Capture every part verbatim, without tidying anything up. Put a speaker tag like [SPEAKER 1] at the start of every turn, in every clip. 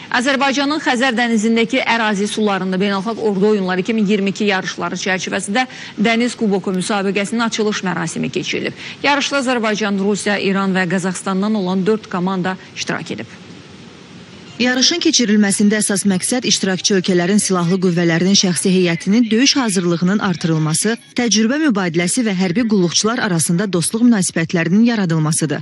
[SPEAKER 1] Azərbaycanın Xəzər dənizindəki ərazi sularında beynəlxalq ordu oyunları iki min iyirmi iki yarışları çərçivəsində Dəniz Kuboku müsabiqəsinin açılış mərasimi keçirilib. Yarışda Azərbaycan, Rusiya, İran və Qazaxıstandan olan dörd komanda iştirak edib.
[SPEAKER 2] Yarışın keçirilməsində əsas məqsəd iştirakçı ölkələrin silahlı qüvvələrinin şəxsi heyətinin döyüş hazırlığının artırılması, təcrübə mübadiləsi və hərbi qulluqçular arasında dostluq münasibətlərinin yaradılmasıdır.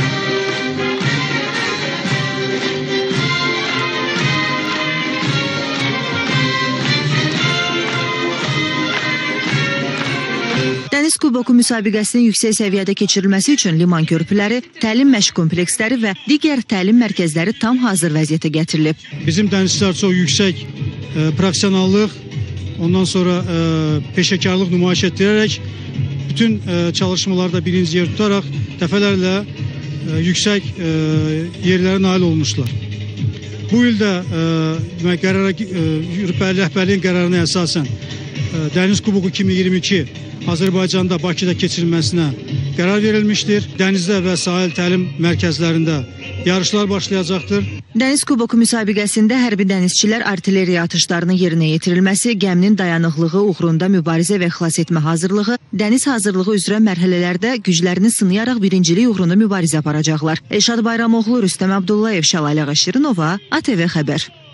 [SPEAKER 2] Dəniz Kuboku müsabiqəsinin yüksək səviyyədə keçirilməsi üçün liman körpüləri, təlim məşq kompleksləri və digər təlim mərkəzləri tam hazır vəziyyətə gətirilib.
[SPEAKER 3] Bizim dənizçilər çox yüksək e, profesionallıq, ondan sonra e, peşəkarlıq nümayiş etdirərək bütün e, çalışmalarda birinci yer tutaraq dəfələrlə e, yüksək e, yerlərə nail olmuşlar. Bu ildə e, qərara, e, rəhbərliyin qərarına əsasən e, Dəniz Kuboku iki min iyirmi iki Azərbaycanda, Bakıda keçirilməsinə qərar verilmişdir. Dənizdə və sahil təlim mərkəzlərində yarışlar başlayacaqdır.
[SPEAKER 2] Dəniz Kuboku müsabiqəsində hərbi dənizçilər artilleriya atışlarının yerinə yetirilməsi, gəminin dayanıqlığı uğrunda mübarizə və xilas etmə hazırlığı, dəniz hazırlığı üzrə mərhələlərdə güclərini sınayaraq birincilik uğrunda mübarizə aparacaqlar. Elşad Bayramoğlu, Rüstəm Abdullayev, Şəlalə Şirinova, A T V Xəbər.